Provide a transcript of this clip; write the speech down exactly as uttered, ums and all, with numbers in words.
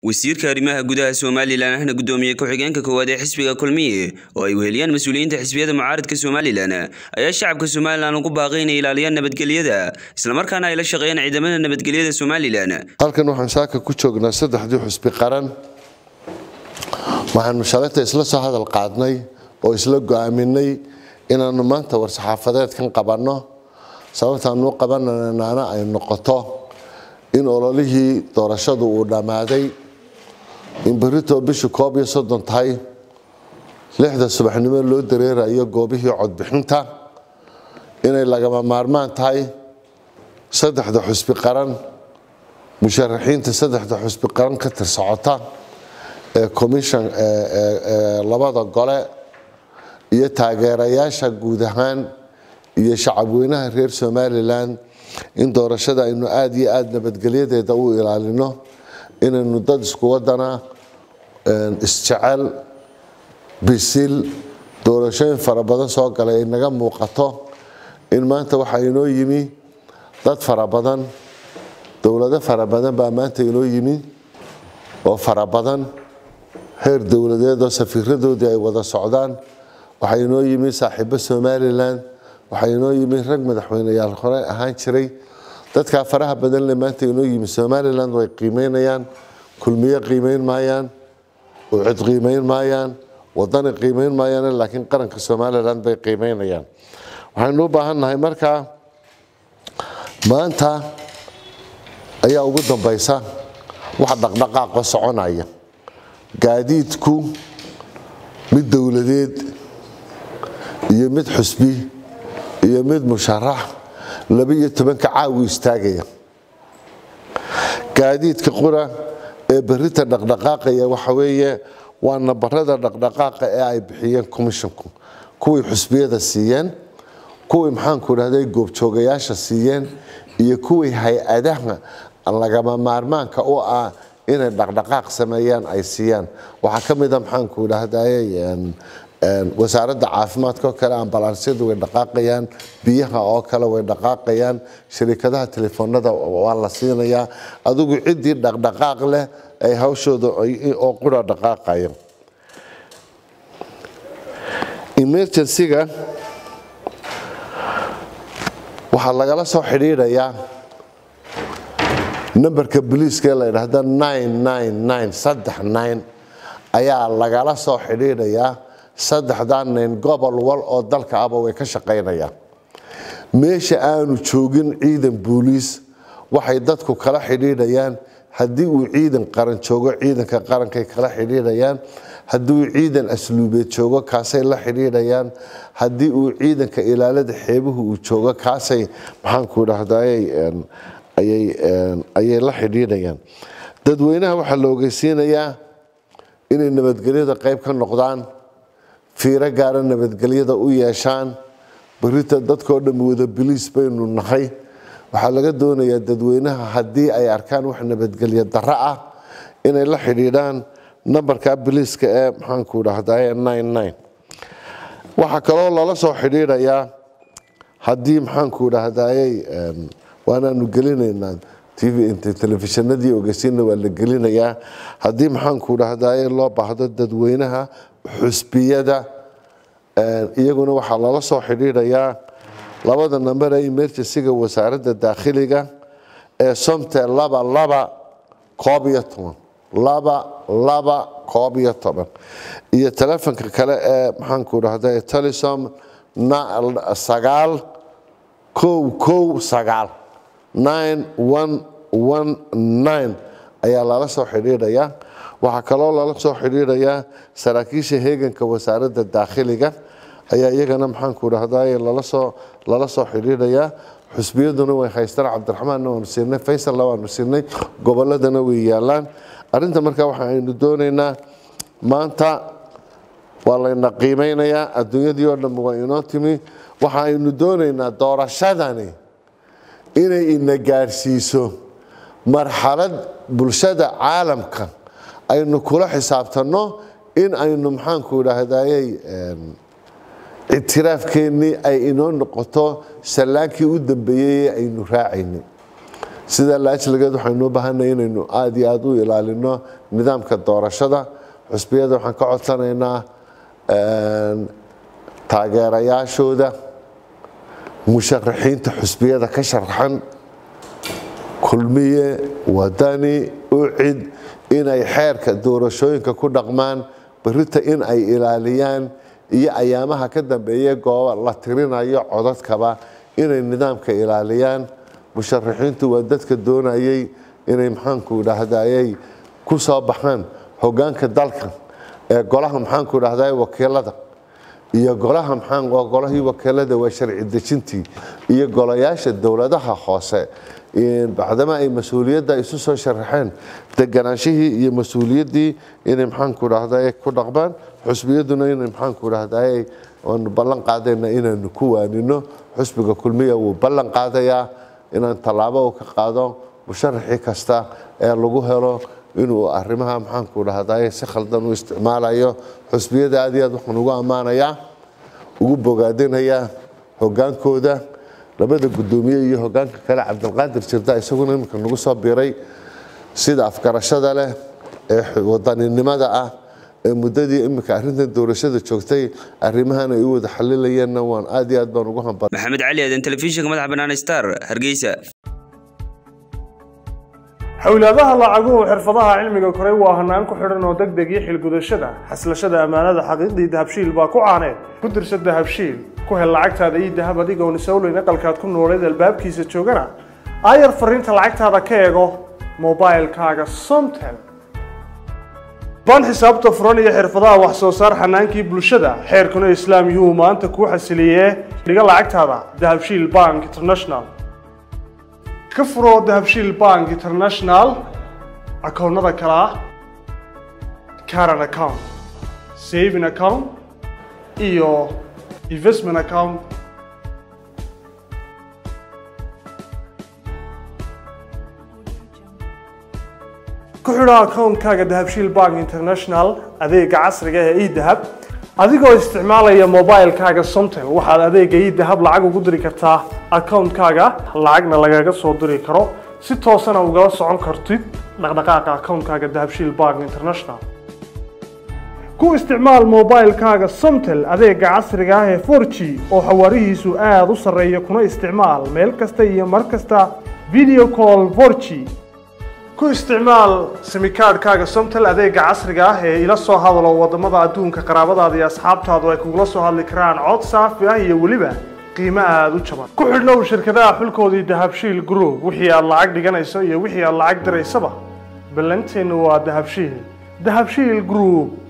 wasiirka arrimaha gudaha Soomaaliland ahna gudoomiye ku-xigeenka koowaad ee xisbiga kulmiye oo ay weheliyaan mas'uuliyiinta xisbiyada mucaaradka Soomaaliland ayaa shacabka Soomaaliland ugu baaqay inay ilaaliyaan nabadgelyada isla markaana ay la shaqeeyaan ciidamada nabadgelyada Soomaaliland. halkan waxaan saaka ku joognaa saddexdii xisbi qaran waxaan shalayta isla soo hadal qaadnay oo isla go'aaminay inaanu maanta war saxaafadeedkan qabanno sababta aanu qabanaynaana ay noqoto in ololihii doorashadu uu dhamaaday in berito bisha koob iyo soddon tahay lixda subaxnimo loo dareerayo goobihii codbixinta inay lagama maarmaan tahay saddexda xisbi qaran musharaxiinta saddexda xisbi qaran ka tirsocota ee commission ee labada gole iyo taageerayaasha guud ahaan iyo shacabweynaha reer Soomaaliland in doorashada aynu aad iyo aad nabadgelyadeeda u ilaalino inaynu dad isku wadana isjecel bisil doorashooyin fara badan soo galay inaga muuqato in maanta waxa inoo yimi dad fara badan dawlado fara badan baa maanta inoo yimi oo fara badan heer dawladeed oo safiiradoodii ay wada socdaan waxa inoo yimi saaxiibo Soomaaliland waxa inoo yimi rag madaxweynayaal hore ahaan jiray dadka faraha badan le maanta inoo yimi Soomaaliland way qiimeynayaan kulmiye qiimeyn maayaan oo cid qiimeyn maayaan waddan qiimeyn maayaan laakiin qaranka Soomaaliland bay qiimeynayaan waxaan u baahanahay marka maanta ayaa ugu dambaysa wax dhaqdhaqaaq soconaya gaadiidku mid dawladeed iyo mid xusbi iyo mid musharax laba iyo toban ka caawi istaagaya gaadiidka qura ee berita dhaqdhaqaaqaya waxa weeye waa nabarada dhaqdhaqaaqa ee ay bixiyeen commissionku kuwii xusbiyada siiyeen kuwii maxaan ku raahday goobjoogayaasha siiyeen iyo kuwii hay'adaha lagama maarmaanka u ah inay dhaqdhaqaaq sameeyaan ay siiyaan waxa kamid ah maxaan ku raahday wasaaradda caafimaadka kale ambalaansiyadu way dhaqaaqayaan biyaha oo kale way dhaqaaqayaan shirkadaha telefoonada waa la siinayaa adigu cidii dhaqdhaqaaq leh ay hawshooda oo qura dhaqaaqayo emergency-ga waxa lagala soo xiriirayaa numberka booliiska la yiraahdo nine nine nine saddex nine ayaa lagala soo xiriirayaa saddexdan nin gobol wal oo dalka aba way ka shaqeynayaan meesha aanu joogin ciidan booliis waxay dadku kala xiriirayaan hadii uu ciidan qaran joogo ciidanka qaranka kala xiriirayaan hadii uu ciidan asluubeed joogo kaasay la xiriirayaan hadii uu ciidanka ilaalada xeebuhu uu joogo kaasay maxaan ku raahday ayay ayay la xiriirayaan dadweynaha waxa la ogeysiinayaa inay nabadgelyada qayb ka noqdaan fiiro gaar ah nabadgelyada u yeeshaan berita dadkoo dhan wada biliis baynu nahay waxa laga doonayaa dadweynaha hadii ay arkaan wax nabadgelyo darro ah inay la xiriiraan numberka biliiska ee maxaan ku raahday nine nine waxa kale oo lala soo xiriirayaa hadii maxaan ku raahday waanaanu gelinaynaa T V inta telefishinadii ogeysiina waa la gelinayaa hadii maxaan ku raahday loo baahdo dadweynaha xusbiyada iyaguna waxa lala soo xiriirayaa labada number ee emergency-ga wasaaradda dakhliga ee somte laba laba koob iyo toban laba laba koob iyo toban iyo telefoonka kale ee maxaan ku raahday telesom sagaal kow kow sagaal nine one one nine ayaa lala soo xiriirayaa waxa kale oo lala soo xiriirayaa saraakiisha heeganka wasaaradda dakhliga ayaa iyagana maxaan ku raahday lala soo lala soo xiriirayaa xusbiyaduna way haystaan Cabdiraxmaan oo siinay Faysal oo siinay goboladana way yaalaan arinta marka waxa aynu doonaynaa maanta waa la qiimeynayaa adduunyadii oo dhan waa inoo timi waxa aynu doonaynaa doorashadani inay ina gaarsiiso marxalad bulshada caalamka aynu kula xisaabtano in aynu maxaan ku raahday itiraafkeeni ay inoo noqoto salaankii u dambeeyay aynu raacayni sida laajligeed waxaynu u baahannahay inaynu aad iyo aad u ilaalino nidaamka doorashada xusbiyada waxaan ka codsanaynaa taageerayaashooda musharaxiinta xusbiyada ka sharaxan kulmiye wadani ucid inay xeerka doorashooyinka ku dhaqmaan berita in ay ilaaliyaan iyo ayaamaha ka dambeeya gooba la tirinayo codadkaba inay nidaamka ilaaliyaan musharaxiintu waa dadka doonayay inay maxaanku idhaahdayay ku soo baxaan hoggaanka dalka ee golaha maxaanku idhahday wakiilada iyo golaha maxaan waa golahii wakiilada waa sharci dejintii iyo golayaasha dowladaha hoose bacdama ay mas-uuliyadda isu soo sharaxeen deganaanshihii iyo mas-uuliyaddii inay maxaanku idhahday ku dhaqmaan xusbiyaduna inay maxaanku idhahday waanu ballan qaadayna inaanu ku waanino xusbiga kulmiya wuu ballan qaadayaa inaan tallaabo u ka qaado musharaxii kasta ee lagu helo inuu arrimaha maxaanku idhahday si khaldan u isticmaalayo xusbiyada aad iyo aad waxaan ugu ammaanayaa ugu bogaadinayaa hoggaankooda labada guddoomiye iyo hoggaanka kale cabdilqaadir jirda isaguna iminka nagu soo biiray sida afgarashada leh ee wadaninimada ah ee muddadii iminka arrintan doorashada joogtay arrimahan ay u wada xalilayeenna waan aad iyo aad baan ugu hambalay maxamed cali aadan telefishinka madaxa bannaan star hargeysa xawlaadaha lacaguhu xirfadaha cilmiga koray waa hanaan ku xidhan oo degdeg iyo xilgudashada xaslashada ammaanada xaqiiqdii dahabshiil baa ku caaneed ku dirsa dahabshiil ku hel lacagtaada iyo dahab adigoon isowleyn aqalkaad ku nooleed albaabkiisa joogana aayar fariinta lacagtaada ka eego mobilkaaga somtel baan xisaabta furan iyo xirfadaha wax soo saar xanaankii bulshada xeerkuna islaam yuu maanta kuu xasiliyee dhiga lacagtaada dahabshiil bank international ka furo dahabshiil bank international akoonnada kale ah current account saving account iyo investment account ku xidho akoonkaaga dahabshiil bank international adeega casriga ee e-dahab adigoo isticmaalaya mobilkaaga somtel waxaad adeega e-dahab lacag ugu diri kartaa akoonkaaga lacagna lagaga soo diri karo si toosana ugala socon kartid dhaqdhaqaaqa akoonkaaga dahabshiil bank international ku isticmaal mobilkaaga somtel adeega casriga ah ee four G oo xawaarihiisu aad u sarreeya kuna isticmaal meel kasta iyo mar kasta video call four G ku isticmaal simikaadhkaaga somtel adeega casriga ah ee ila soo hadalo wadamada adduunka qaraabadaada iyo asxaabtaadu ay kugula soo hadli karaan cod saafi ah iyo weliba qiimo aad u jaban ku xidhnow shirkadaha xulkoodii dahabshiil group wixii aad lacag dhiganayso iyo wixii aad lacag diraysaba ballanteenu waa dahabshiil dahabshiil group